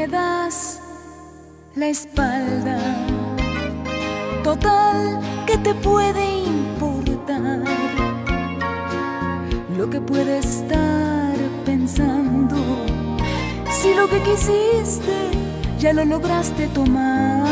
me das la espalda. Total, ¿qué te puede importar lo que puede estar pensando? Si lo que quisiste ya lo lograste tomar.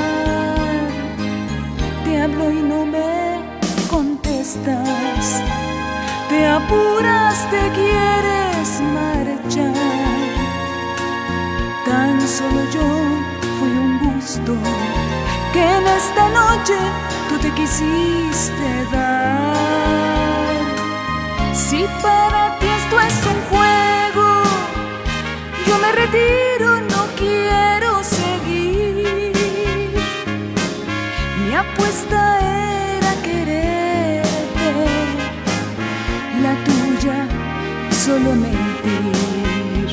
Te hablo y no me contestas. Te apuras, te quieres marchar. Tan solo yo fui un gusto que en esta noche tú te quisiste dar. Si para ti esto es un juego, yo me retiro, no quiero seguir. Mi apuesta era quererte, la tuya solo mentir.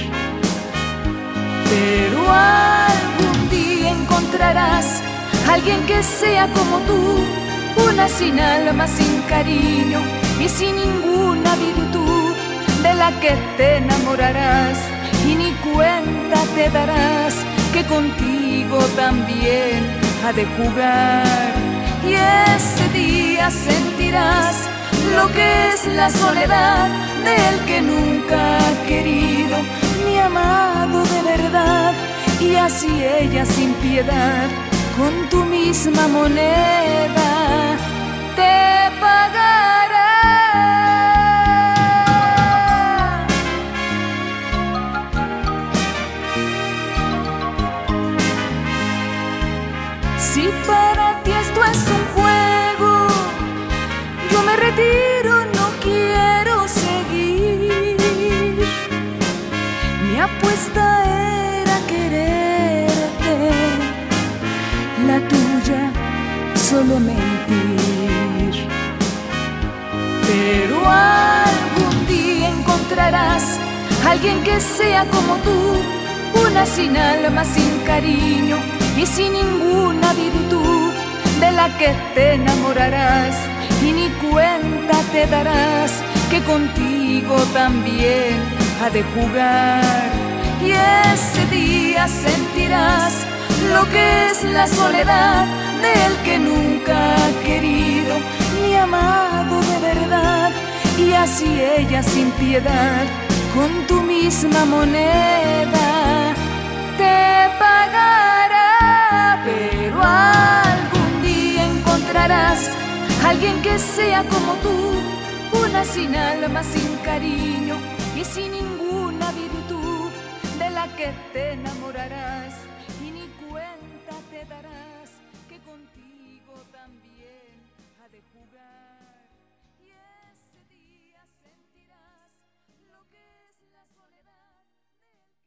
Pero algún día encontrarás alguien que sea como tú, una sin alma, sin cariño y sin ninguna virtud, de la que te enamorarás y ni cuenta te darás que contigo también ha de jugar. Y ese día sentirás lo que es la soledad del que nunca ha querido ni amado de verdad. Y así ella sin piedad, con tu misma moneda, te pagará. Si para ti esto es un juego, yo me retiro, no quiero seguir. Mi apuesta era quererte, la tuya solo mentir. Pero algún día encontrarás alguien que sea como tú, una sin alma, sin cariño y sin ninguna virtud, de la que te enamorarás y ni cuenta te darás que contigo también ha de jugar. Y ese día sentirás lo que es la soledad del que nunca ha querido ni amado de verdad. Y así ella sin piedad, con tu misma moneda, te pagará. Pero algún día encontrarás alguien que sea como tú, una sin alma, sin cariño y sin ninguna virtud, de la que te enamorarás y ni cuenta te darás que contigo también ha de jugar. Y ese día sentirás lo que es la soledad del que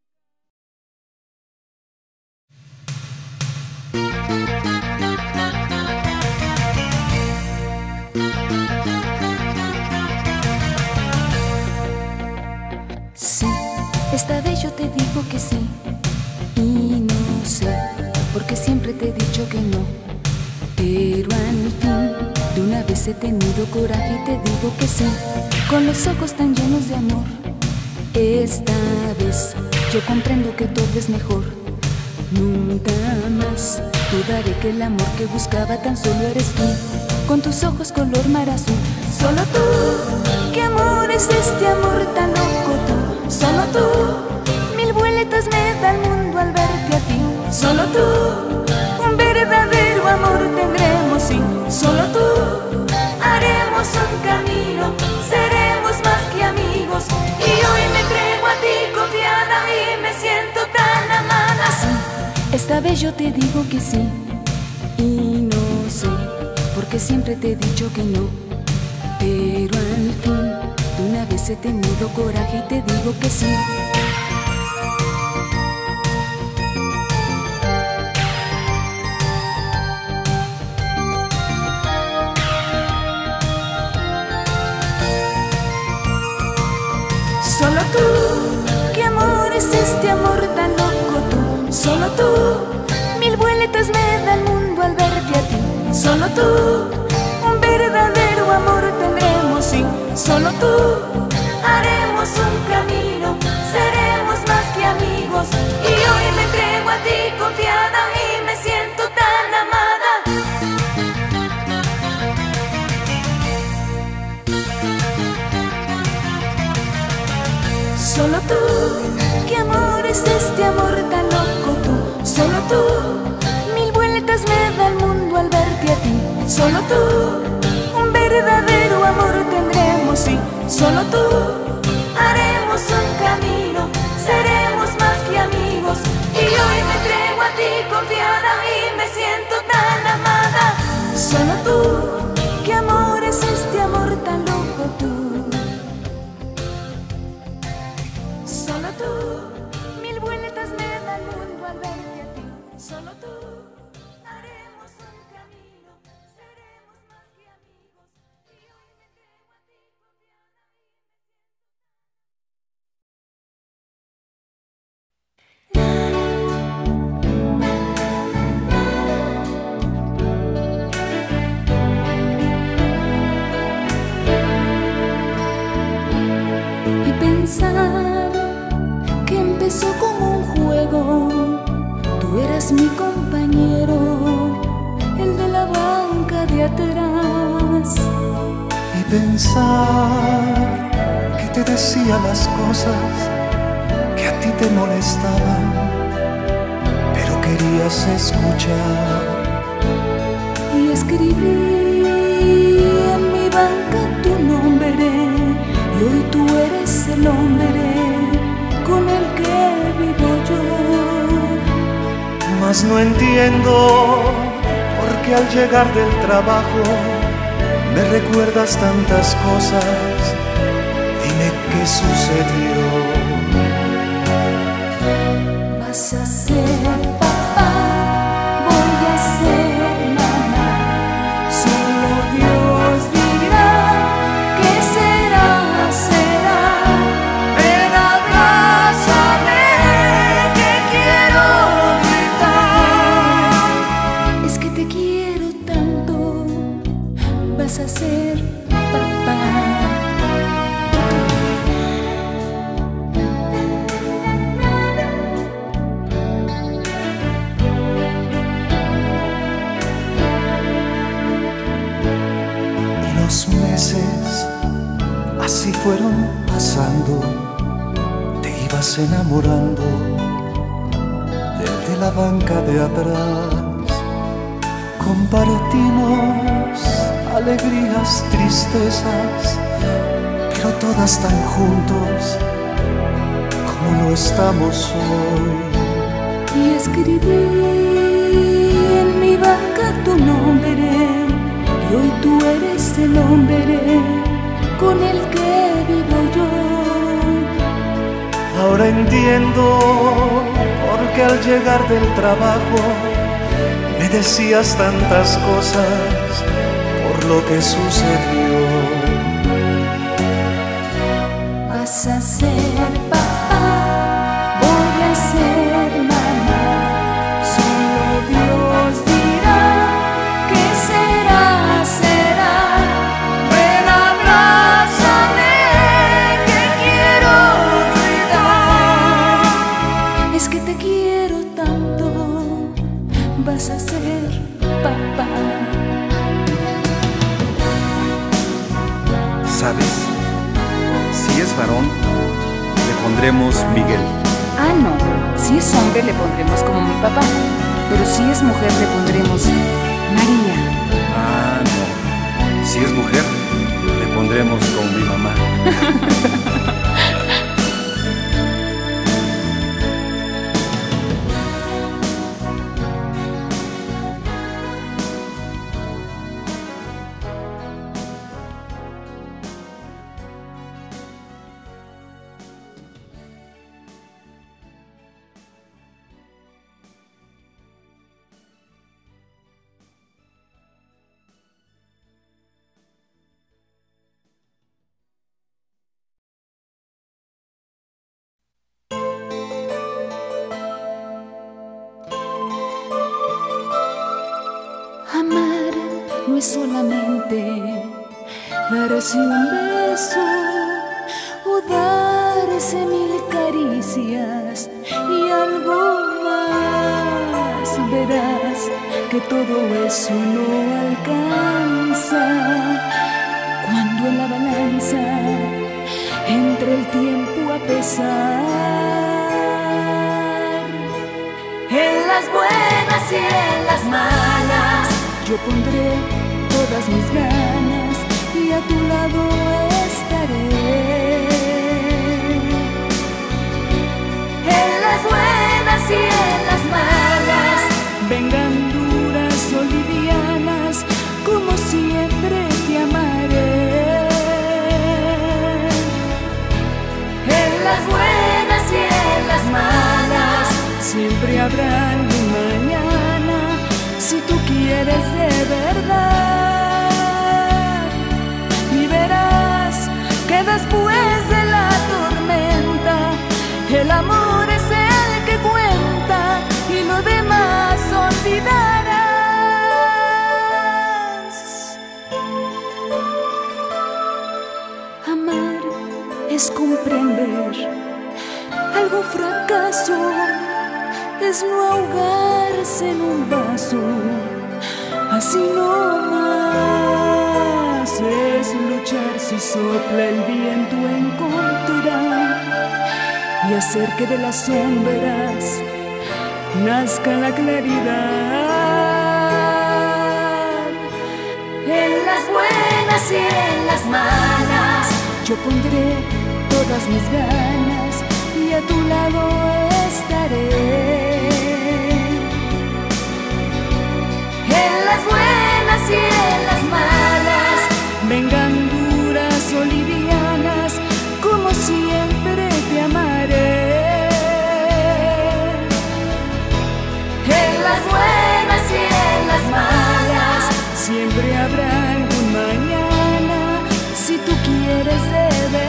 sí, esta vez yo te digo que sí. Y no sé, porque siempre te he dicho que no. Pero al fin, de una vez he tenido coraje y te digo que sí, con los ojos tan llenos de amor. Esta vez yo comprendo que todo es mejor. Nunca más dudaré que el amor que buscaba tan solo eres tú, con tus ojos color mar azul. Solo tú, ¿qué amor es este amor tan loco tú? Solo tú, mil vueltas me da el mundo al verte a ti. Solo tú, un verdadero amor tendremos, sí. Solo tú, haremos un camino, seremos más que amigos. Y hoy me entrego a ti confiada y me siento tan amada. Sí, esta vez yo te digo que sí. Y no sé, porque siempre te he dicho que no. Pero al fin, de una vez he tenido coraje y te digo que sí. Solo tú, ¿qué amor es este amor tan loco tú? Solo tú, mil vueltas me da el mundo al verte a ti. Solo tú, un verdadero amor tendremos, sí. Solo tú, haremos un camino, seremos más que amigos. Y hoy me entrego es este amor tan loco tú? Solo tú. Mil vueltas me da el mundo al verte a ti. Solo tú. Un verdadero amor tendremos, sí. Solo tú. Haremos un camino, seremos más que amigos. Y hoy me entrego a ti confiada y me siento tan amada. Solo tú. ¿Qué amor es este amor tan loco tú? Solo tú. Mil vueltas me da el mundo al verte a ti. Solo tú. Haremos un camino, seremos más que amigos. Y hoy me entrego a ti confiada y me siento. Y pensar que empezó como un juego. Tú eras mi compañero, el de la banca de atrás. Y pensar que te decía las cosas que a ti te molestaban, pero querías escuchar. Y escribí en mi banca tu nombre, y hoy tú eres el hombre con el que vivo yo. Mas no entiendo por qué al llegar del trabajo me recuerdas tantas cosas. Dime qué sucedió. Vas a ser papá, voy a ser mamá. Solo Dios dirá qué será, será. Ven, abrázame, que quiero gritar. Es que te quiero tanto, vas a ser papá. Los meses así fueron pasando, te ibas enamorando del de la banca de atrás. Compartimos alegrías, tristezas, pero todas tan juntos como lo estamos hoy. Y escribí en mi banca tu nombre, y hoy tú eres el hombre con el que vivo yo. Ahora entiendo por qué al llegar del trabajo me decías tantas cosas por lo que sucedió. Vas a ser papá, voy a ser mamá. Solo Dios dirá qué será, será. Ven, abrázame, que quiero gritar. Es que te quiero tanto, vas a ser papá. ¿Sabes? Si es varón, le pondremos Miguel. Ah, no. Si es hombre, le pondremos como mi papá. Pero si es mujer, le pondremos María. Ah, no. Si es mujer, le pondremos como mi mamá. Amar no es solamente darse un beso o darse mil caricias y algo más. Verás que todo eso no alcanza cuando en la balanza entre el tiempo a pesar. y en las malas. Yo pondré todas mis ganas y a tu lado estaré. En las buenas y en las malas, vengan duras o livianas, como siempre te amaré. en las buenas y en las malas, Siempre habrá un mañana, si tú quieres de verdad. Y verás que después de la tormenta, el amor es el que cuenta y lo demás olvidarás. Amar es comprender algún fracaso, es no ahogarse en un vaso, así no más. Es luchar si sopla el viento en contra y hacer que de las sombras nazca la claridad. en las buenas y en las malas, Yo pondré todas mis ganas y a tu lado estaré. en las buenas y en las malas, Vengan duras o livianas, como siempre te amaré. en las buenas y en las malas, Siempre habrá un mañana, si tú quieres de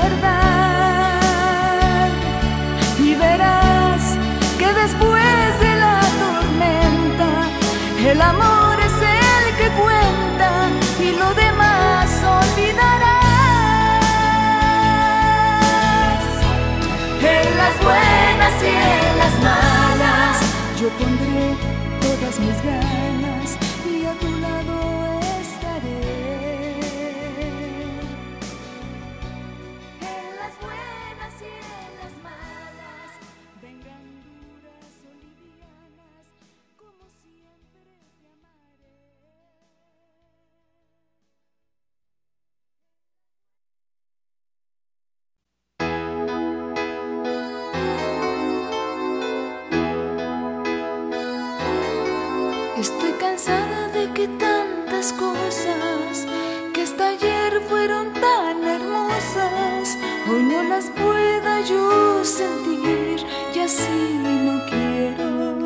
verdad. Y verás que después de la tormenta, el amor es el que cuenta y lo demás olvidarás. en las buenas y en las malas, Yo pondré todas mis ganas y a tu lado estaré. en las buenas y en las malas, Vengan duras o livianas, como siempre te amaré. Estoy cansada de que tantas cosas que hasta ayer fueron tan hermosas, hoy no las pueda yo sentir y así no quiero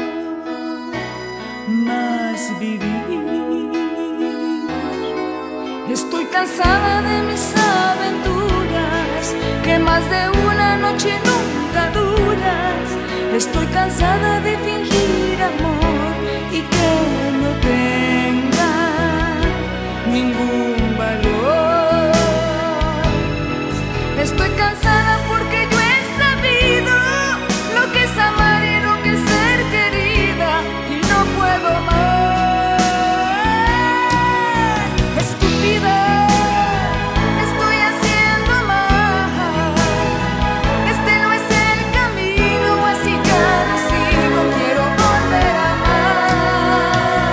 Más vivir. Estoy cansada de mis aventuras, que más de una noche nunca duras. Estoy cansada de fingir amor y que no tenga ningún valor. Estoy cansada porque yo he sabido lo que es amar y lo que es ser querida y no puedo más. Estúpida, estoy haciendo mal. Este no es el camino, así ya no sigo. Quiero volver a amar.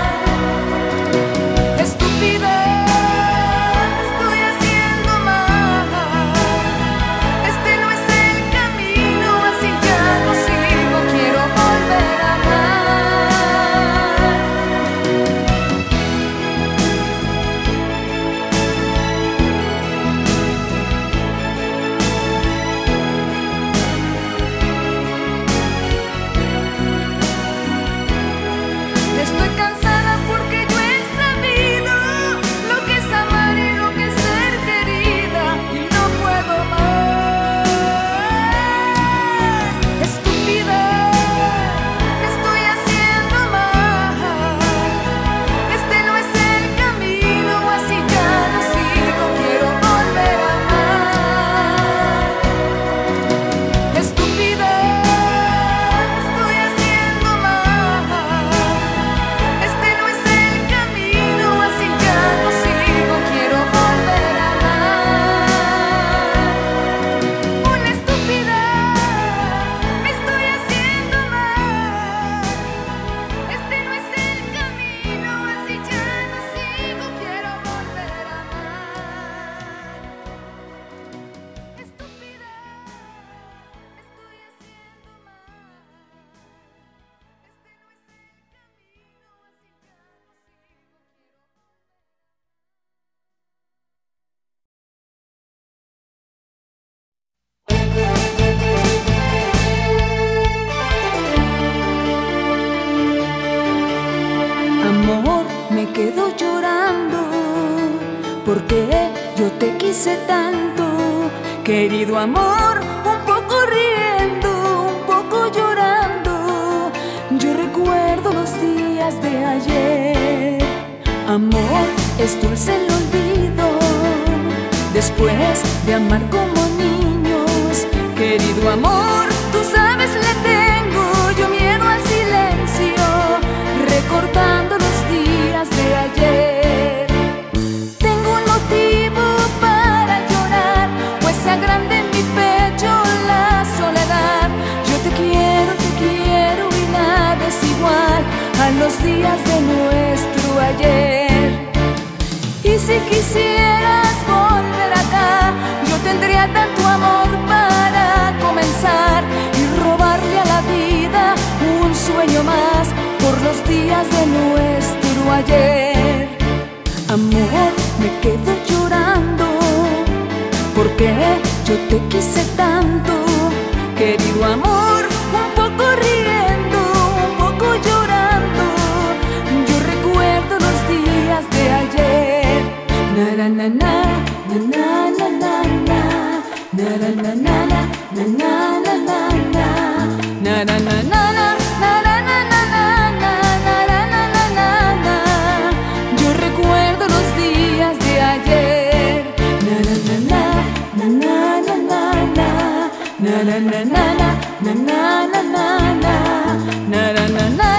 porque yo te quise tanto, querido amor, un poco riendo, un poco llorando. Yo recuerdo los días de ayer. Amor, es dulce el olvido, después de amar como niños. Querido amor, tú sabes le tengo yo miedo al silencio, recordando los días de ayer. Tengo un motivo para llorar, pues se agranda en mi pecho la soledad. Yo te quiero y nada es igual a los días de nuestro ayer. Y si quisieras volver acá, yo tendría tanto amor para comenzar y robarle a la vida un sueño más por los días de nuestro ayer. Amor, me quedo llorando porque yo te quise tanto, querido amor, un poco riendo, un poco llorando. Yo recuerdo los días de ayer. Na na na na na na na na na na na na na na na na na na. Yo recuerdo los días de ayer. Na na na na na na na na na na na na na na na na na.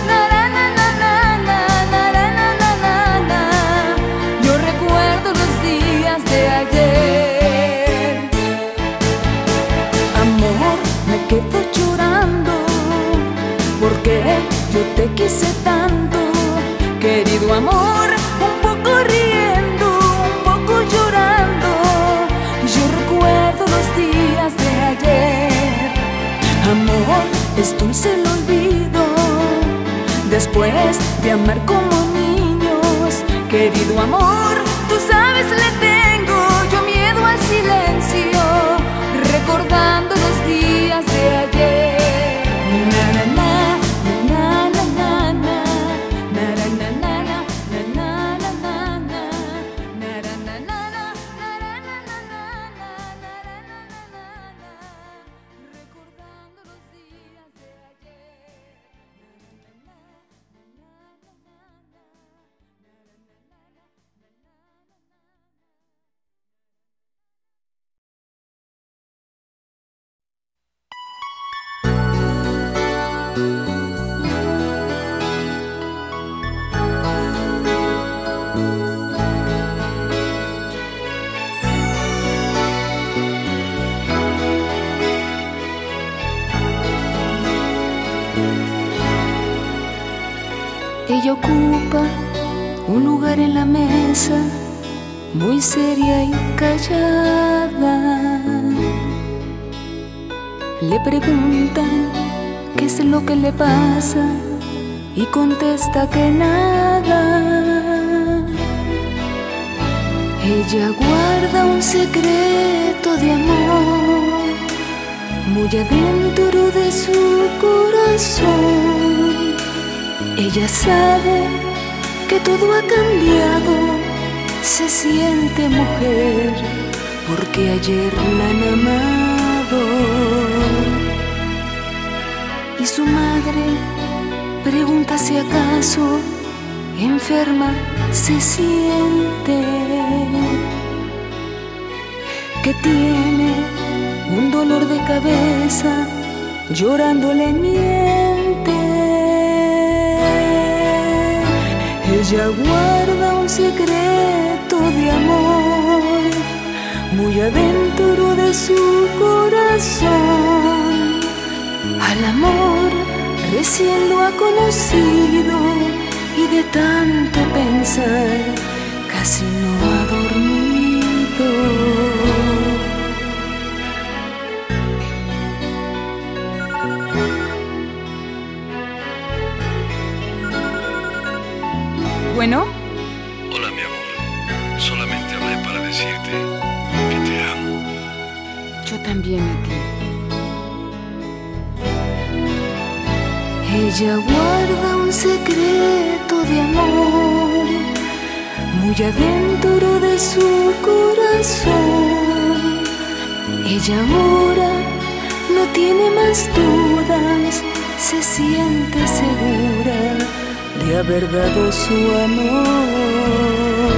Quedo llorando porque yo te quise tanto, querido amor, un poco riendo, un poco llorando. Yo recuerdo los días de ayer. Amor, es dulce el olvido, después de amar como niños. Querido amor, tú sabes le tengo yo miedo al silencio, recordando los días de ayer. Na na na na na na na na na na na na recordando los días de ayer. Ella ocupa un lugar en la mesa, muy seria y callada. Le preguntan qué es lo que le pasa y contesta que nada. Ella guarda un secreto de amor muy adentro de su corazón. Ella sabe que todo ha cambiado, se siente mujer porque ayer la han amado. Y su madre pregunta si acaso enferma se siente, que tiene un dolor de cabeza, llorando le miente. Ella guarda un secreto de amor muy adentro de su corazón. Al amor recién lo ha conocido y de tanto pensar casi no ha dormido. Bueno. Hola, mi amor. Solamente hablé para decirte que te amo. Yo también a ti. Ella guarda un secreto de amor muy adentro de su corazón. Ella ahora no tiene más dudas, se siente segura de haber dado su amor.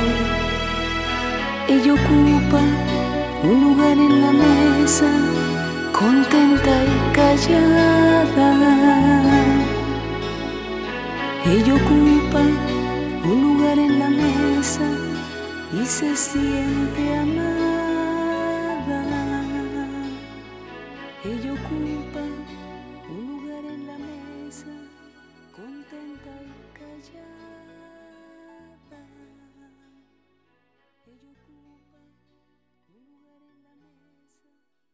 Ella ocupa un lugar en la mesa, contenta y callada. Ella ocupa un lugar en la mesa y se siente amada. Ella ocupa un lugar en la mesa, contenta y callada. Ella ocupa un lugar en la mesa.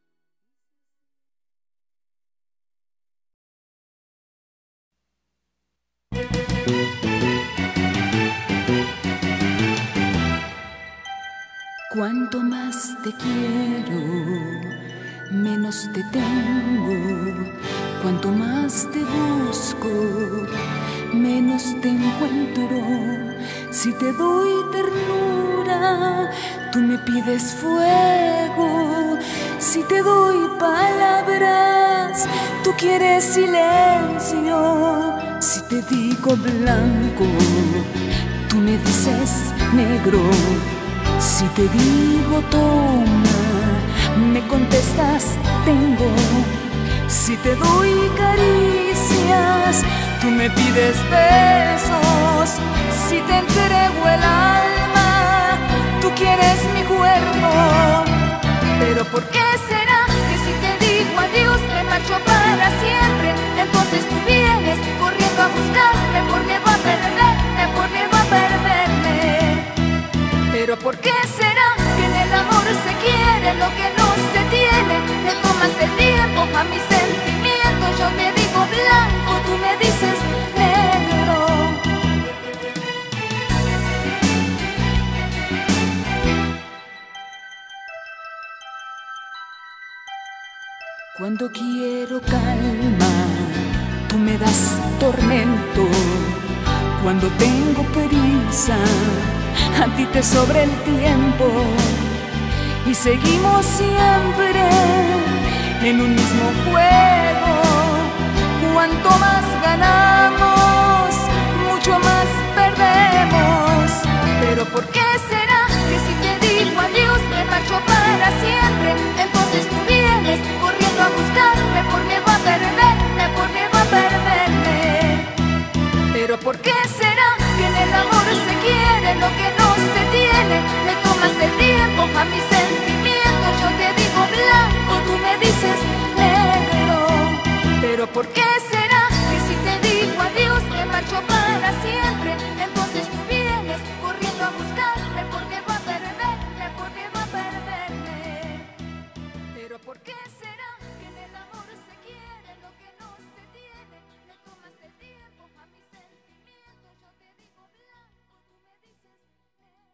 Cuanto más te quiero, menos te tengo. Cuanto más te busco, menos te encuentro. Si te doy ternura, tú me pides fuego. Si te doy palabras, tú quieres silencio. Si te digo blanco, tú me dices negro. Si te digo toma, me contestas tengo. Si te doy caricias, tú me pides besos. Si te entrego el alma, tú quieres mi cuerpo. Pero ¿por qué será que si te digo adiós me marcho para siempre? Entonces tú vienes corriendo a buscarme por miedo a perderme, por miedo a perderme. Pero ¿por qué será que en el amor se quiere lo que no se tiene? Le tomas el tiempo a mis sentimientos. Yo te digo blanco, tú me dices negro. Cuando quiero calma, tú me das tormento. Cuando tengo prisa, a ti te sobra el tiempo. Y seguimos siempre en un mismo juego. Cuanto más ganamos, mucho más perdemos. Pero ¿por qué será que si te digo adiós me marcho para siempre? Entonces tú vienes corriendo a buscarme por miedo a perderme, por miedo a perderme. Pero ¿por qué será que en el amor se quiere lo que no se tiene? Le tomas el tiempo a mis sentimientos. Yo te digo blanco, tú me dices negro. Pero ¿por qué será que si te digo adiós me marcho para siempre? Entonces tú vienes corriendo a buscarme por miedo a perderme, por miedo a perderme. Pero ¿por qué será que en el amor se quiere lo que no se tiene? Le tomas el tiempo a mis sentimientos. Yo te digo blanco, tú me dices negro.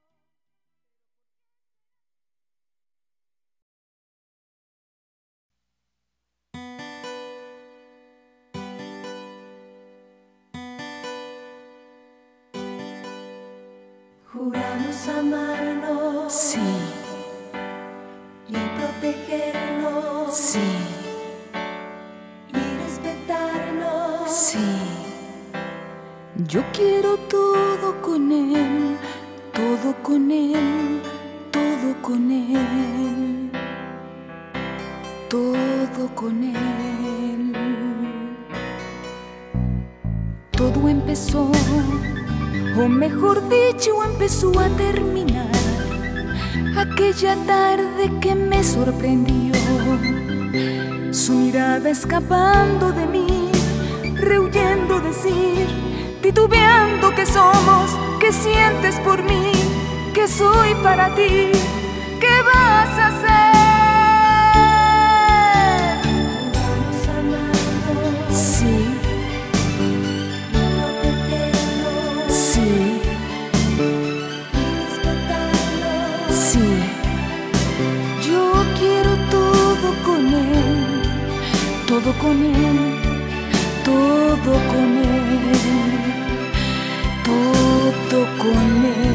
Juramos amarnos, Sí, y protegernos, sí, y respetarnos. sí. Yo quiero todo con él, todo con él, todo con él, todo con él. Todo empezó, o mejor dicho, empezó a terminar aquella tarde que me sorprendió. Su mirada escapando de mí, rehuyendo decir, titubeando que somos, que sientes por mí, que soy para ti, ¿qué vas a hacer? Juramos amarnos, Sí, y protegernos, sí, y respetarnos. sí. Yo quiero todo con él, todo con él, todo con él, todo con él.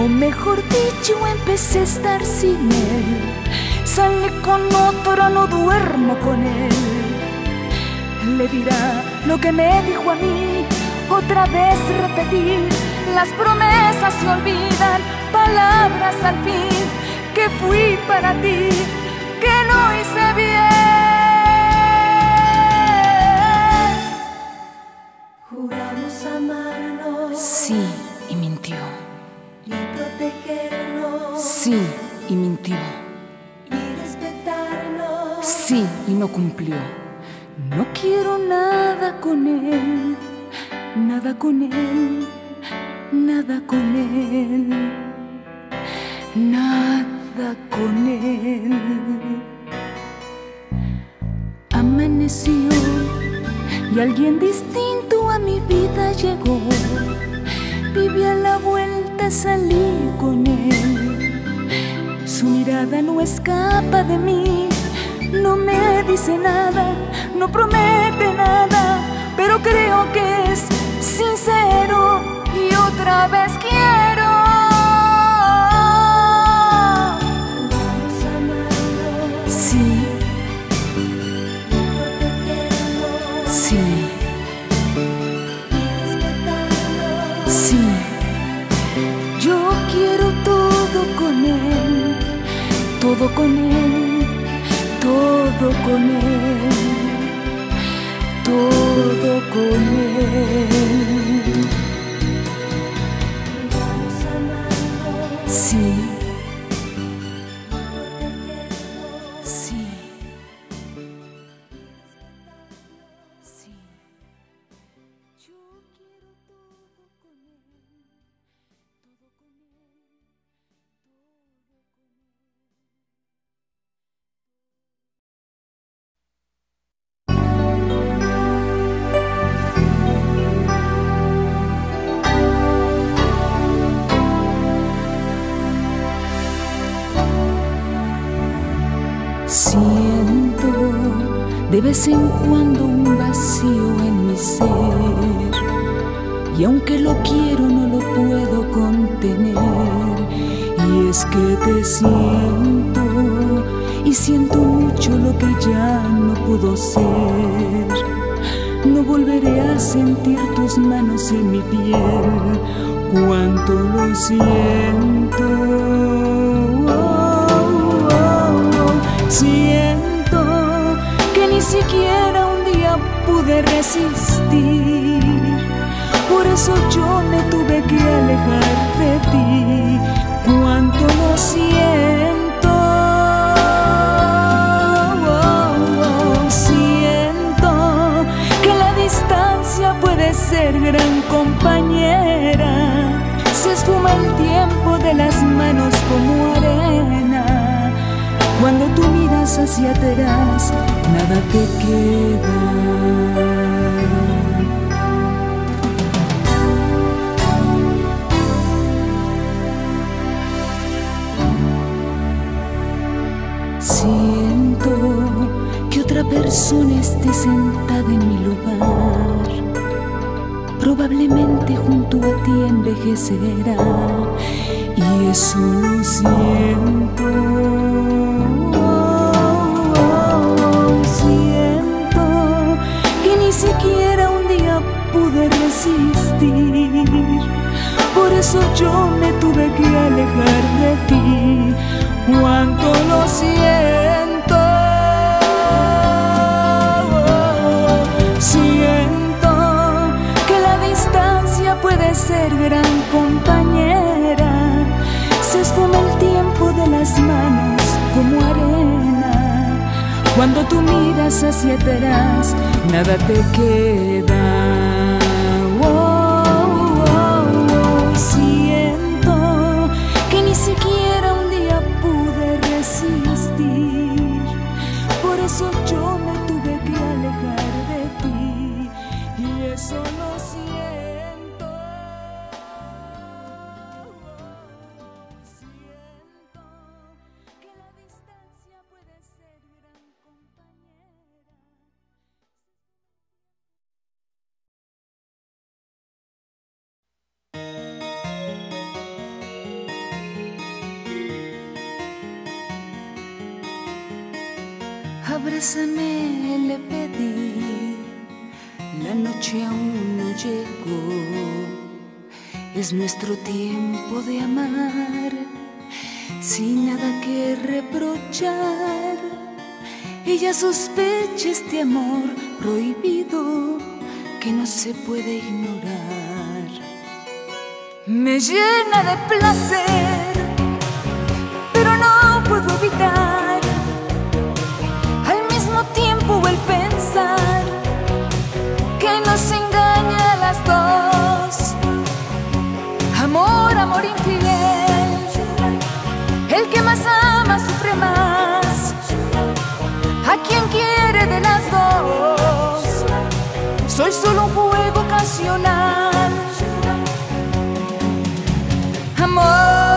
O mejor dicho, empecé a estar sin él. Sale con otro, no duermo con él. Le dirá lo que me dijo a mí, otra vez repetir. Las promesas se olvidan, palabras al fin, que fui para ti, que no hice bien. Juramos amarnos. Sí, y mintió. Y protegernos. Sí, y mintió. Y respetarnos. Sí, y no cumplió. No quiero nada con él, nada con él, nada con él, nada con él. Amaneció y alguien distinto a mi vida llegó. Viví a la vuelta, salí con él. Su mirada no escapa de mí, no me dice nada, no promete nada, pero creo que es sincero y otra vez quiero. Juramos amarnos. Sí, Protegernos. sí, Y respetarnos. Sí, yo quiero todo con él, todo con él, todo con él, todo con él. Juramos amarnos. Sí, Protegernos. sí, sí. Yo quiero todo con él, todo con él, todo con él. Siento de vez en cuando un vacío en mi ser, y aunque lo quiero no lo puedo contener. Y es que te siento y siento mucho lo que ya no pudo ser. No volveré a sentir tus manos en mi piel, cuánto lo siento. Siento que ni siquiera un día pude resistir, por eso yo me tuve que alejar de ti. Cuánto lo siento. Siento que la distancia puede ser gran compañera. Se esfuma el tiempo de las manos como arena. Cuando tú miras hacia atrás, nada te queda. Siento que otra persona esté sentada en mi lugar. Probablemente junto a ti envejecerá, y eso lo siento. Siento que ni siquiera un día pude resistir, por eso yo me tuve que alejar de ti. Cuánto lo siento. Siento que la distancia puede ser gran compañera. Se esfuma el tiempo de las manos como arena. Cuando tú miras hacia atrás, nada te queda. Siento que ni siquiera un día pude resistir, por eso yo me tuve que alejar de ti, y eso lo siento. Siento que la distancia puede ser gran compañera. Abrázame, le pedí, la noche aún no llegó. Es nuestro tiempo de amar, sin nada que reprochar. Ella sospecha este amor prohibido que no se puede ignorar. Me llena de placer, pero no puedo evitar al mismo tiempo el pensar que nos engaña a las dos. Amor, amor infiel, el que más ama sufre más. ¿A quién quiere de las dos? Soy solo un juego ocasional. Amor,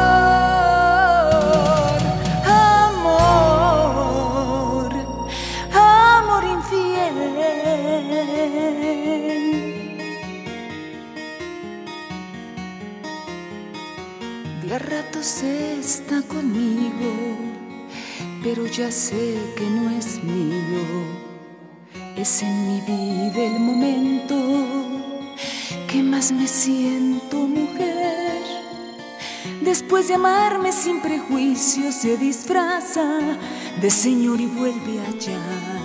amor, amor infiel. De a ratos está conmigo, pero ya sé que no es mío. Es en mi vida el momento que más me siento mujer. Después de amarme sin prejuicio se disfraza de señor y vuelve allá.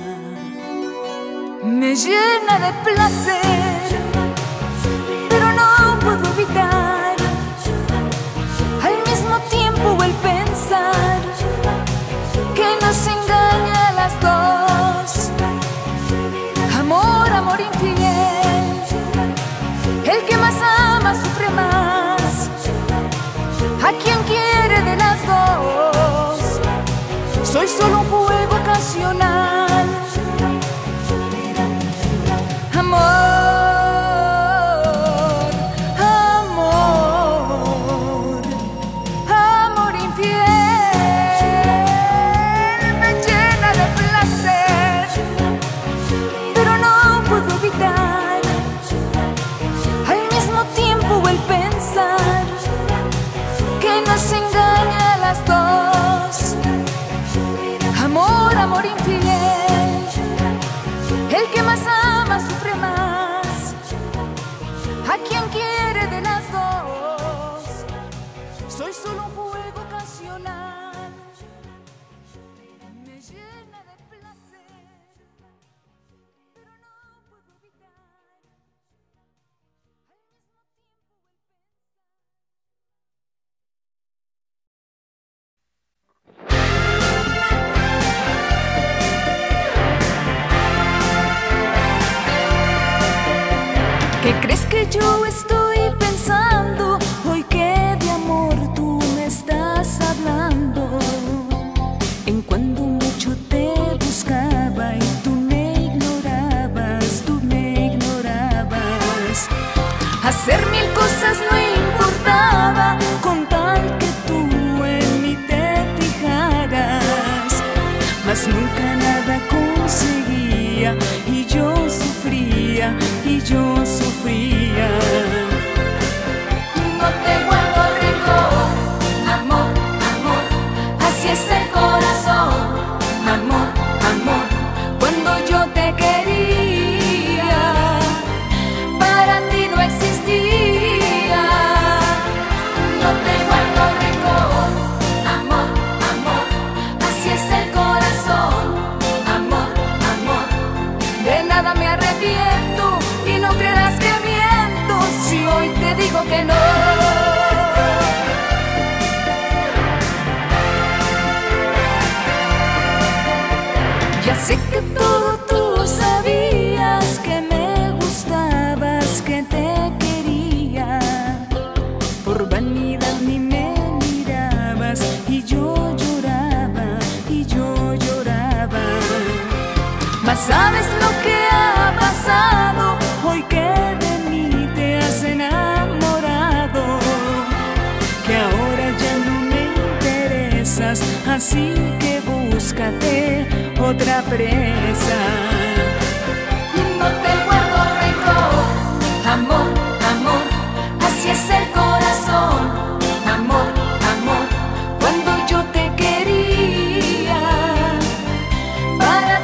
Me llena de placer, pero no puedo evitar al mismo tiempo el pensar que nos engaña a las dos. Amor, amor infiel, el que más ama sufre más. ¿A quién quiere de las dos? Soy solo un juego ocasional. Amor, amor, amor infiel. Me llena de placer, pero no puedo evitar al mismo tiempo el pensar que nos engaña a las dos. Amor, amor infiel, el que más ama sufre más. ¿A quién quiere de las dos? Soy solo un juego ocasional. Me llena de placer, pero no puedo evitar al mismo tiempo. ¿Qué crees que yo estoy pensando hoy que de amor tú me estás hablando? En cuando mucho te buscaba y tú me ignorabas, tú me ignorabas. Hacer mil cosas no importaba con tal que tú en mí te fijaras, mas nunca nada conseguía y yo sufría, y yo sufría. No te guardo rencor, amor, amor, así es el corazón. Amor, amor, cuando yo te quería, para ti no existía. No te guardo rencor, amor, amor, así es el corazón. Amor, amor, de nada me arrepiento y no creerás que miento si hoy te digo que no. Ya sé que todo tú sabías, que me gustabas, que te quería. Por vanidad ni me mirabas y yo lloraba, y yo lloraba. Mas ¿sabes lo que ha pasado hoy que de mí te has enamorado? Que ahora ya no me interesas, así que búscate otra presa. No te guardo rencor, amor, amor, así es el corazón. Amor, amor, cuando yo te quería, para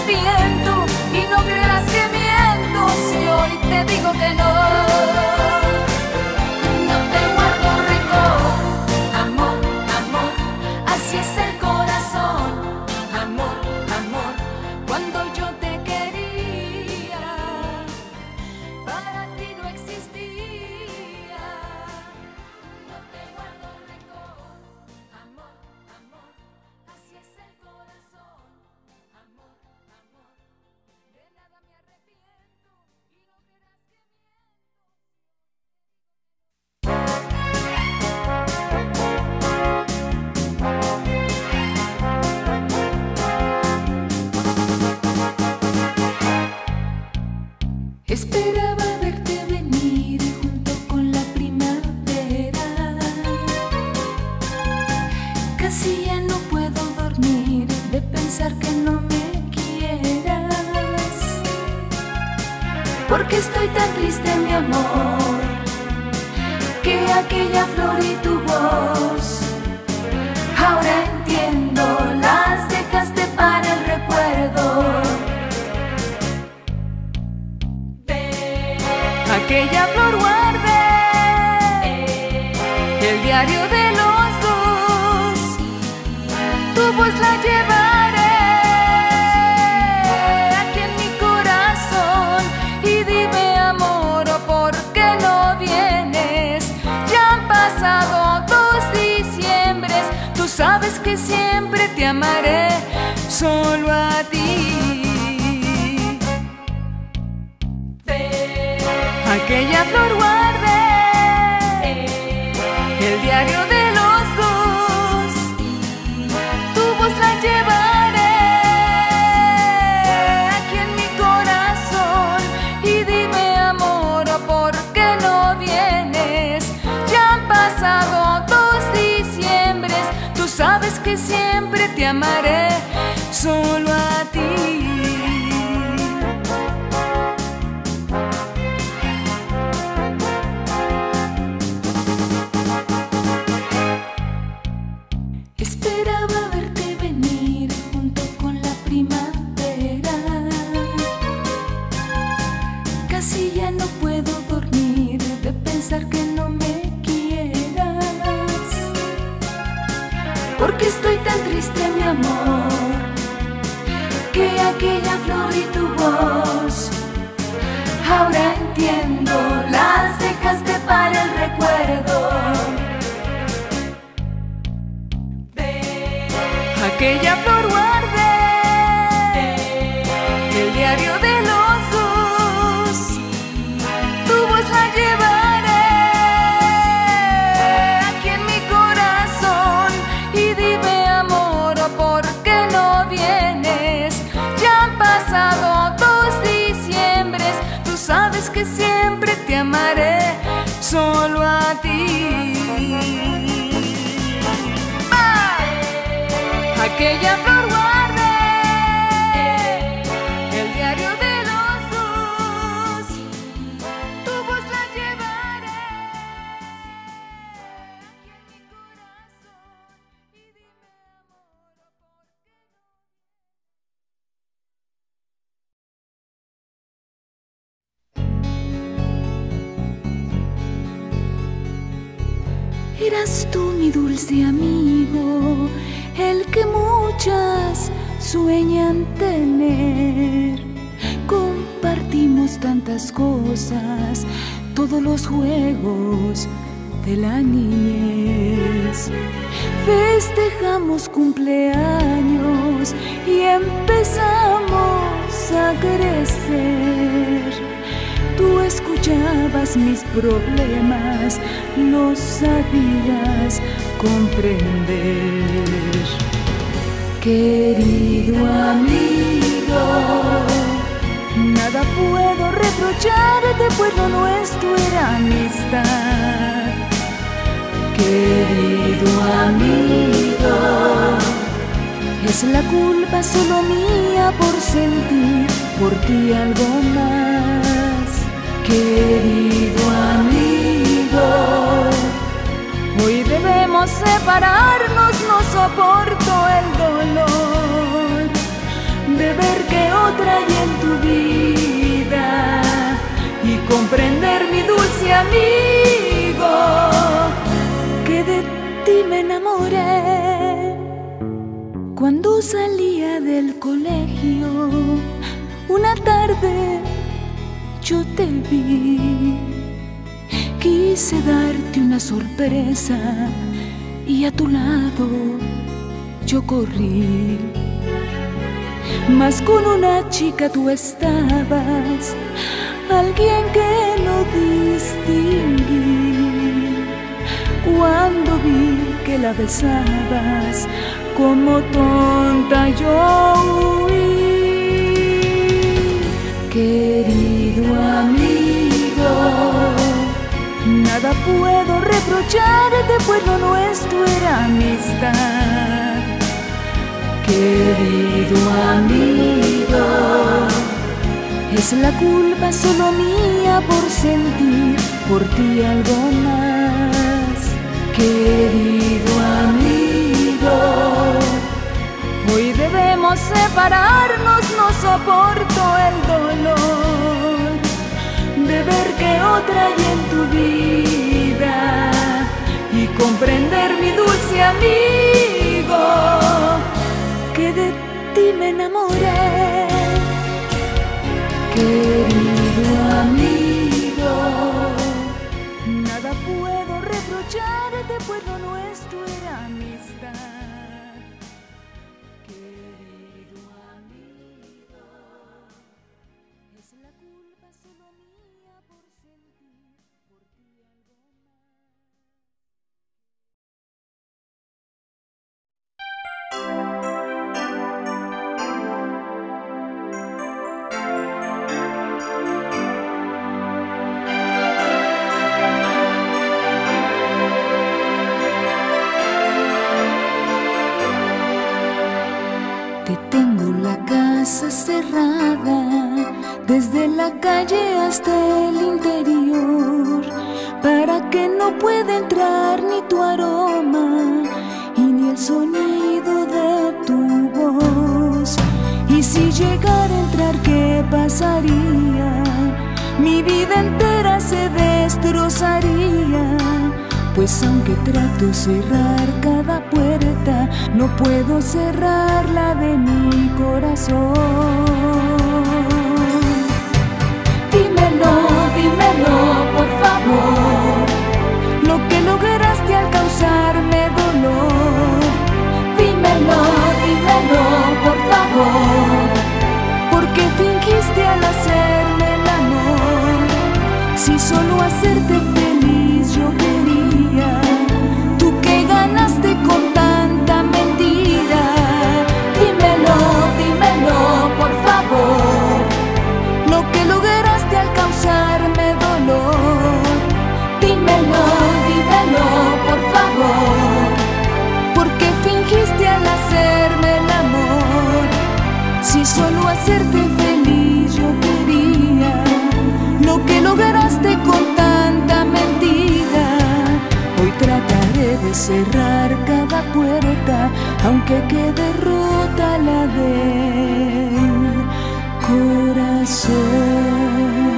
arrepiento y no creas que miento si hoy te digo que no. No te guardo rencor, amor, amor, así es el corazón. Amor, amor, cuando yo te quería, para ti no existía. No te guardo rencor, amor, amor, así es el corazón. Amor, amor, de nada me arrepiento y no creas que esperaba verte venir junto con la primavera. Casi ya no puedo dormir de pensar que no me quieras. Porque estoy tan triste, mi amor, que aquella flor y tu voz ahora entiendo, las dejaste para el recuerdo. Aquella flor guardé, el diario de los dos, tu voz la llevaré aquí en mi corazón. Y dime, amor, ¿por qué no vienes? Ya han pasado 2 diciembres, tú sabes que siempre te amaré, solo a ti. Aquella flor guardé, el diario de los dos, tu voz la llevaré aquí en mi corazón. Y dime, amor, ¿por qué no vienes? Ya han pasado 2 diciembres, tú sabes que siempre te amaré, solo a ti. Esperaba verte venir junto con la primavera. Casi ya no puedo dormir de pensar que no me quieras. Porque estoy tan triste, mi amor, que aquella flor y tu voz ahora entiendo, las dejaste para el recuerdo. Aquella flor guardé, el diario de los dos, tu voz la llevaré aquí en mi corazón. Y dime, amor, ¿por qué no vienes? Ya han pasado 2 diciembres, tú sabes que siempre te amaré, solo a ti. Aquella flor guardé, el diario de los dos, tu voz la llevaré aquí en mi corazón. Y dime, amor, ¿por qué no? Eras tú mi dulce amigo, el que muchas sueñan tener. Compartimos tantas cosas, todos los juegos de la niñez. Festejamos cumpleaños y empezamos a crecer. Tú escuchabas mis problemas, los sabías comprender. Querido amigo, nada puedo reprocharte, pues lo nuestro era amistad. Querido amigo, es la culpa solo mía por sentir por ti algo más. Querido amigo, hoy debemos separarnos, no soporto el dolor de ver que otra hay en tu vida y comprender, mi dulce amigo, que de ti me enamoré. Cuando salía del colegio, una tarde yo te vi. Quise darte una sorpresa y a tu lado yo corrí. Mas con una chica tú estabas, alguien que no distinguí. Cuando vi que la besabas, como tonta yo huí. Querido amigo, nada puedo reprocharte, pues lo nuestro era amistad. Querido amigo, es la culpa solo mía por sentir por ti algo más. Querido amigo, hoy debemos separarnos, no soporto el dolor de ver que otra hay en tu vida y comprender, mi dulce amigo, que de ti me enamoré. Querido amigo, nada puedo reprocharte, pues lo nuestro era amistad. Querido amigo, es la culpa solo mía por sentir por ti algo cerrada, desde la calle hasta el interior, para que no pueda entrar ni tu aroma y ni el sonido de tu voz. Y si llegara a entrar, ¿qué pasaría? Mi vida entera se destrozaría. Pues aunque trato cerrar cada puerta, no puedo cerrar la de mi corazón. Dímelo, dímelo, por favor, lo que lograste al causarme dolor. Dímelo, dímelo, por favor, porque fingiste al hacerme el amor. Si solo hacerte feliz yo quería, tú que ganaste con tanta mentira. Dímelo, dímelo, por favor, lo que lograste al causarme dolor. Dímelo, dímelo, por favor, porque fingiste al hacerme el amor. Si solo hacerte feliz yo quería, lo que lograste con tanta mentira. Hoy trataré de cerrar cada puerta, aunque quede rota la del corazón.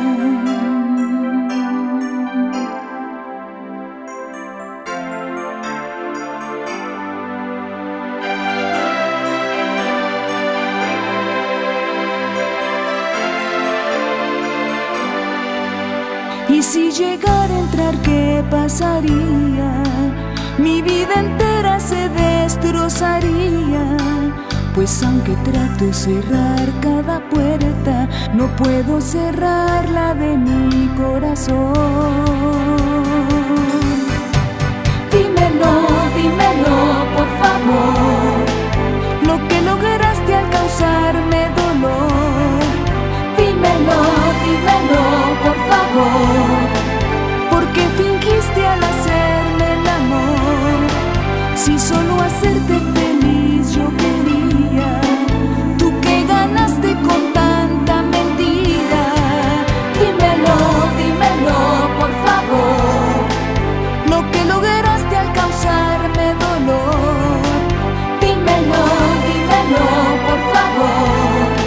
Y si llegara a entrar, ¿qué pasaría? Mi vida entera se destrozaría. Pues aunque trato cerrar cada puerta, no puedo cerrar la de mi corazón. Dímelo, dímelo, por favor, lo que lograste al causarme dolor. Dímelo, dímelo, por favor, porque fingiste al hacerme el amor. Si solo hacerte feliz yo quería, tú que ganaste con tanta mentira. Dímelo, dímelo, por favor, lo que lograste al causarme dolor. Dímelo, dímelo, por favor,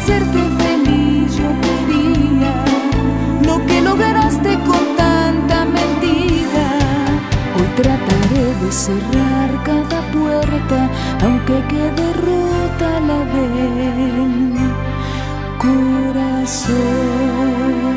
hacerte feliz yo quería, lo que lograste con tanta mentira. Hoy trataré de cerrar cada puerta, aunque quede rota la del corazón.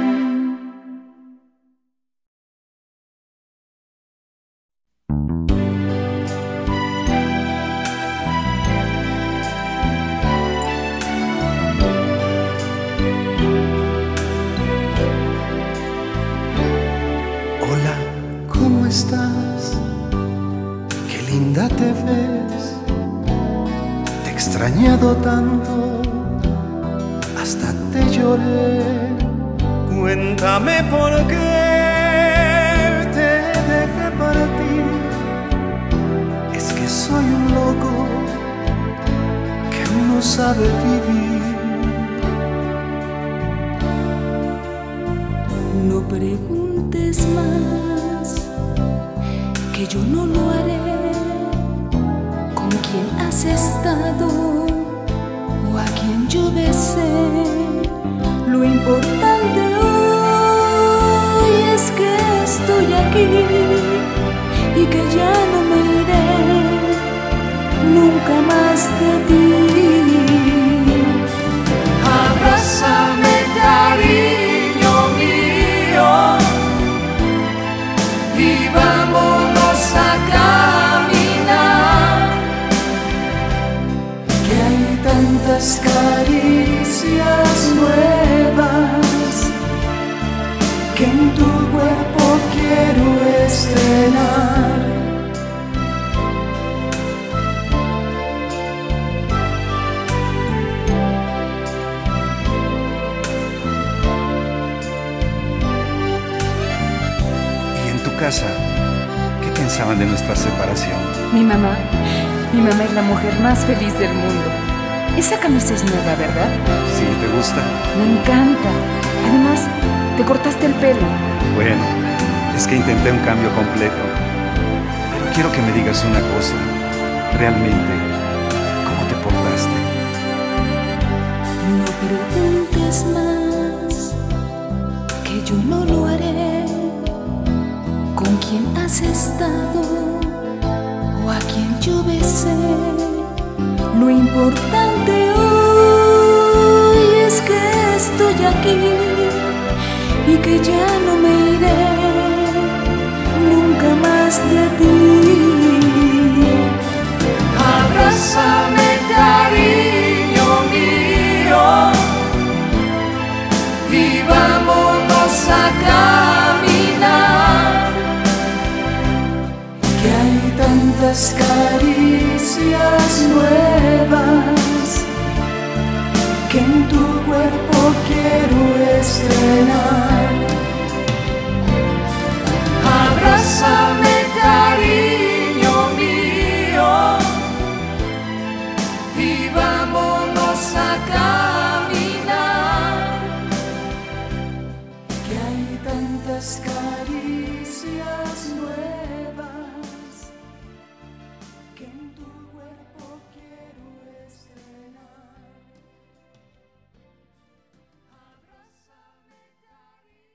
Estás, qué linda te ves, te he extrañado tanto, hasta te lloré. Cuéntame por qué te dejé partir. Es que soy un loco que aún no sabe vivir. No preguntes más, que yo no lo haré. Con quién has estado o a quién yo besé. Lo importante hoy es que estoy aquí y que ya no me iré nunca más de ti. Abrázame, cariño mío, y vámonos a caminar, que hay tantas caricias nuevas que en tu cuerpo quiero estrenar. Casa, ¿qué pensaban de nuestra separación? Mi mamá es la mujer más feliz del mundo. Esa camisa es nueva, ¿verdad? Sí, ¿te gusta? Me encanta. Además, te cortaste el pelo. Bueno, es que intenté un cambio completo. Pero quiero que me digas una cosa. Realmente, ¿cómo te portaste? No preguntes más, que yo no lo haré. Con quién has estado o a quién yo besé. Lo importante hoy es que estoy aquí y que ya no me iré nunca más de ti. Abrázame, cariño mío, y vámonos a caminar, que hay tantas caricias nuevas que en tu cuerpo quiero estrenar. Abrázame, cariño mío, y vámonos a caminar, que hay tantas caricias nuevas que en tu cuerpo quiero estrenar. Abrázame, cariño.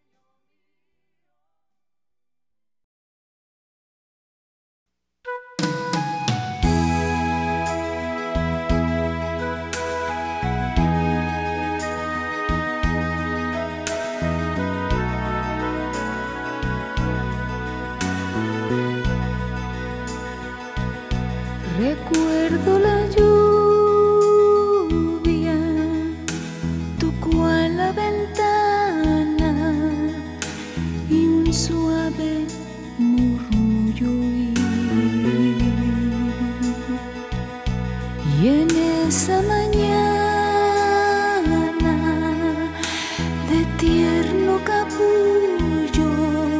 Recuerdo la lluvia, tocó a la ventana y un suave murmullo oí. Y en esa mañana de tierno capullo,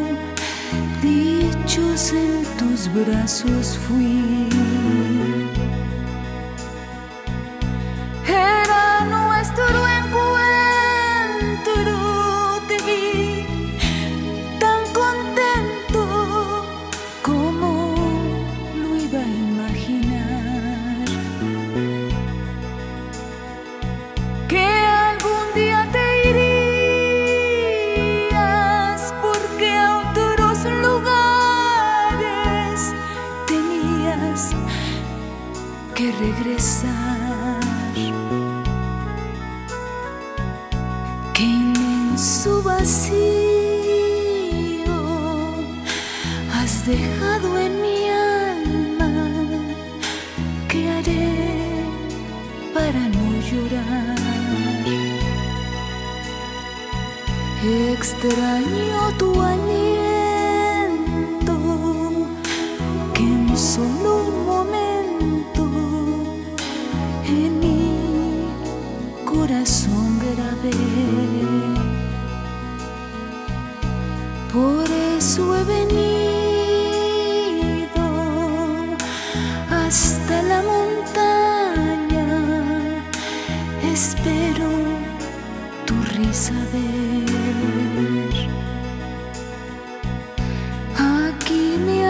dichos en tus brazos fui. Era nuestro encuentro, te vi tan contento como lo iba a imaginar. que regresar. Qué inmenso vacío has dejado en mi alma. ¿Qué haré para no llorar? Extraño tu aliento, que en solo un momento en mi corazón grabé. Por eso he venido hasta la montaña, espero tu risa ver. Aquí me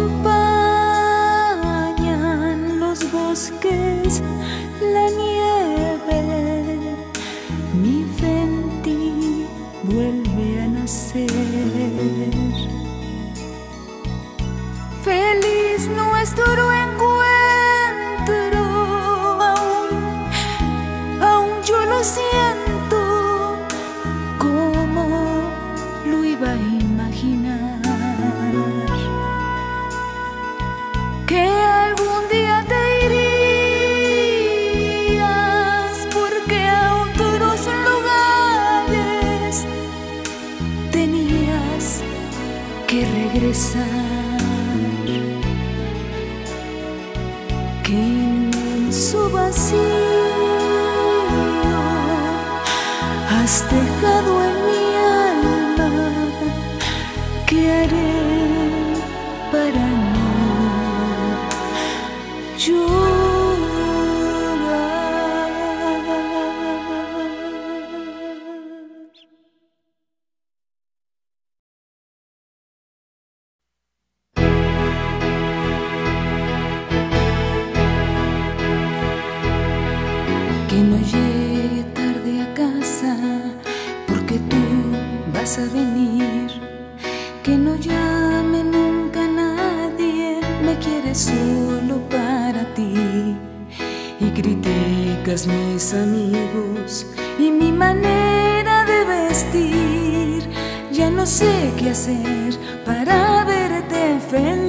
acompañan los bosques, la nieve, mi fe en ti vuelve a nacer. Feliz nuestro encuentro, aún yo lo siento, como lo iba a imaginar, que algún día te irías, porque a otros lugares tenías que regresar. Qué inmenso vacío has dejado en mi alma. ¿Qué haré para no llorar? Que no llegue tarde a casa, porque tú vas a venir. Que no llame nunca a nadie, me quieres solo para ti. Y criticas mis amigos y mi manera de vestir. Ya no sé qué hacer para verte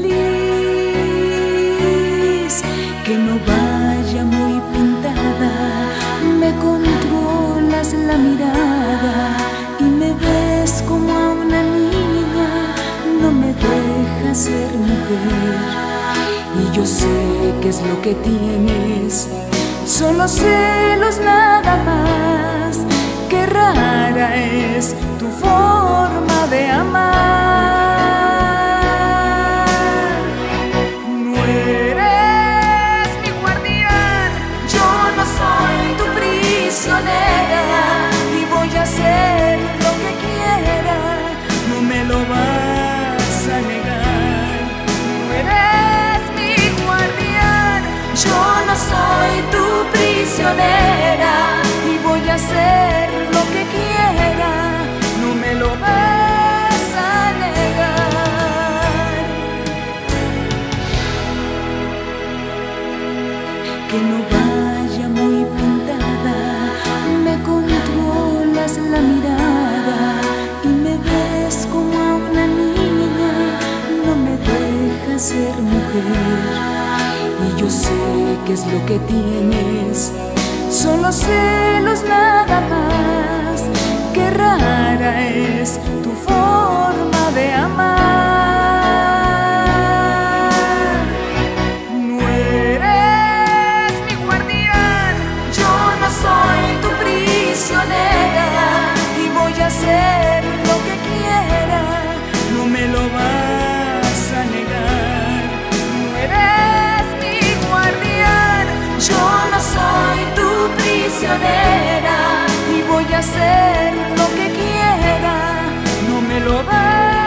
feliz. Que no vaya muy pintada, me controlas la mirada y me ves como a una niña, no me dejas ser mujer. Y yo sé qué es lo que tienes, solo celos nada más. Qué rara es tu forma de amar. No eres mi guardián, yo no soy tu prisionera, y voy a hacer lo que quiera, no me lo vas a negar. No eres mi guardián, yo no soy tu prisionera, y voy a hacer lo que quiera, no me lo vas a negar. Que no vaya muy pintada, me controlas la mirada y me ves como a una niña, no me dejas ser mujer. Y yo sé qué es lo que tienes, solo celos nada más. Qué rara es tu forma de amar. No eres mi guardián, yo no soy tu prisionera, y voy a hacer lo que quiera, no me lo vas a negar. No eres mi guardián, yo no soy tu prisionera, y voy a hacer lo que quiera, no me lo vas a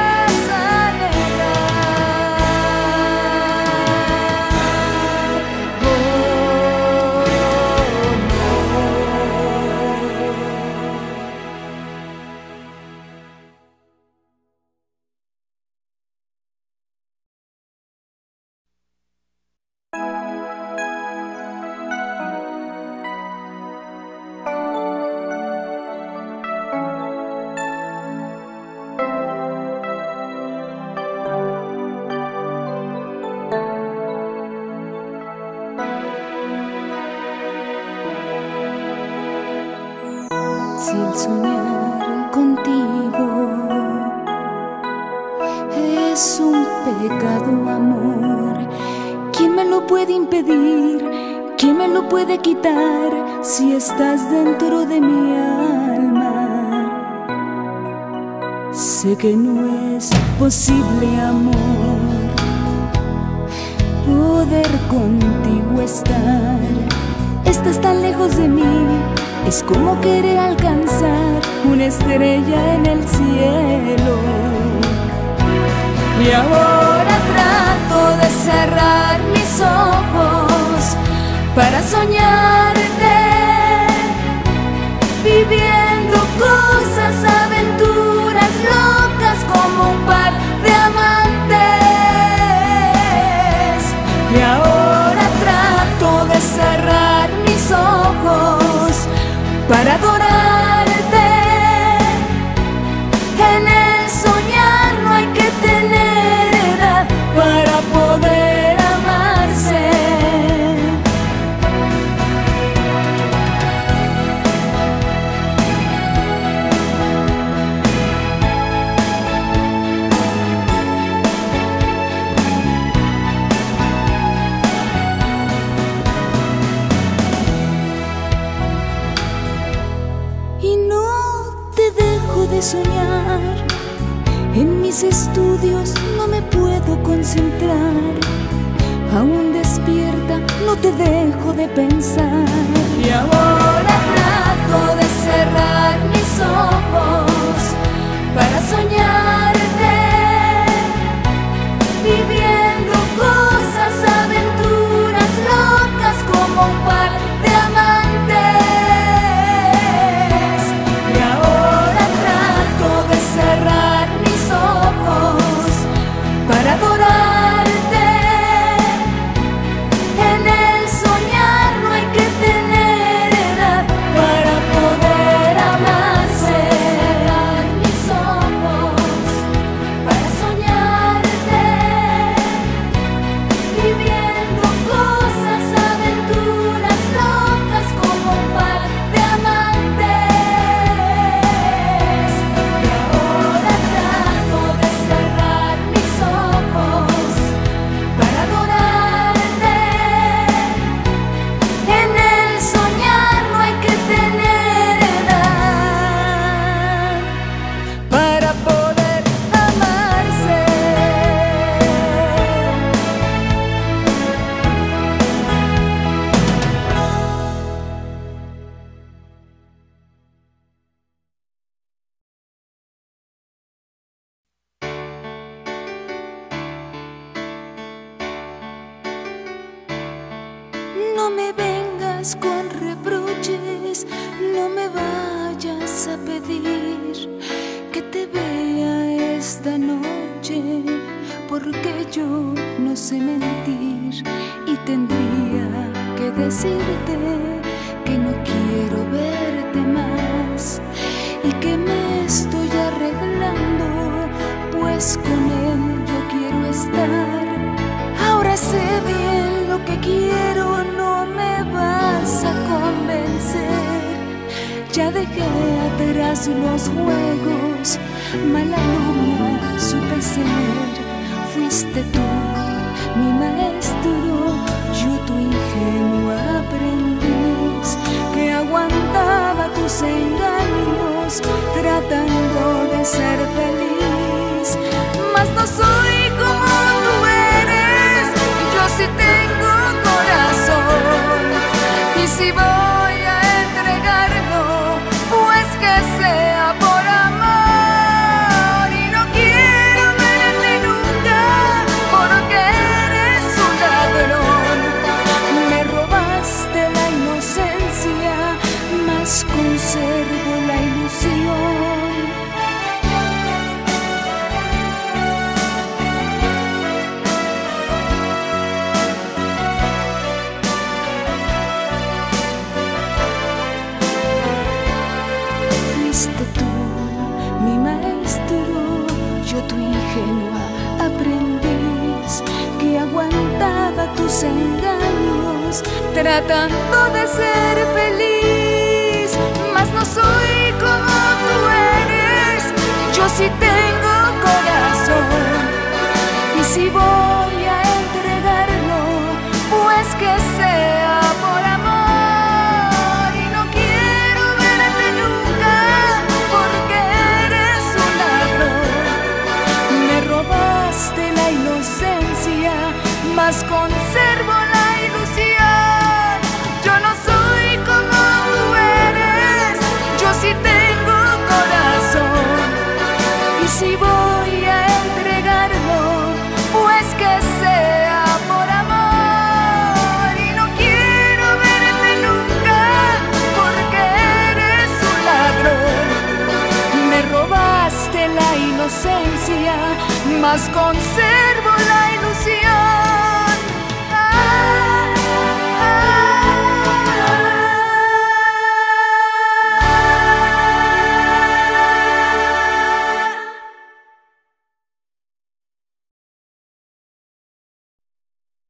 negar. Oh, no. fácil soñar contigo. Es un pecado, amor. ¿Quién me lo puede impedir? ¿Quién me lo puede quitar si estás dentro de mi alma? Sé que no es posible, amor, poder contigo estar. Estás tan lejos de mí, es como querer alcanzar una estrella en el cielo. Y ahora trato de cerrar mis ojos para soñarte, viviendo cosas, aventuras locas como un par de amantes. Y ahora trato de cerrar mis ojos para adorarte. En el soñar no hay que tener edad para poder amarse. Y no te dejo de soñar. En mis estudios no me puedo concentrar. Aún despierta, no te dejo de pensar. Y ahora trato de cerrar mis ojos para soñarte, viviendo cosas, aventuras locas como un par de amantes. Y ahora trato de cerrar mis ojos para adorarte. En el soñar no hay que tener edad para poder amarse. Cerrar mis ojos para soñarte, viviendo cosas, aventuras locas como un par de amantes. Y ahora trato de cerrar mis ojos para adorarte. En el soñar no hay que tener edad para poder amarse. No me vengas con reproches, no me vayas a pedir que te vea esta noche, porque yo no sé mentir y tendría que decirte que no quiero verte más y que me estoy arreglando, pues con él yo quiero estar. Ahora sé bien lo que quiero, no me vas a convencer. Ya dejé atrás los juegos, mala alumna supe ser. Fuiste tú mi maestro, yo tu ingenuo aprendiz, que aguantaba tus engaños tratando de ser feliz. Mas no soy como tú eres, yo sí tengo corazón, y si voy a entregarlo, pues que sea por amor. Y no quiero verte nunca, porque eres un ladrón. Me robaste la inocencia, mas conservo la ilusión. Fuiste tú mi maestro, yo tu ingenua aprendiz, que aguantaba tus engaños tratando de ser feliz. Mas no soy como sí tengo corazón, y si voy a entregarlo, pues que sea por amor. Y no quiero verte nunca, porque eres un ladrón. Me robaste la inocencia, mas conservo la ilusión. Yo no soy como tú eres, yo sí tengo corazón, y si voy a entregarlo, pues que sea por amor. Y no quiero verte nunca, porque eres un ladrón. Me robaste la inocencia, mas conservo